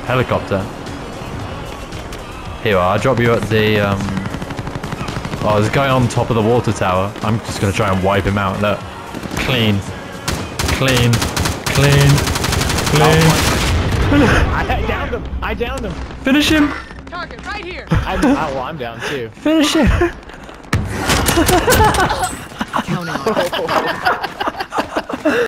helicopter. Here, I'll drop you at the, Oh, there's a guy on top of the water tower. I'm just gonna try and wipe him out. Look. Clean. Clean. Clean. Clean. I downed him. I downed him. Finish him. Target right here. I'm down too. Finish him. Counting on it.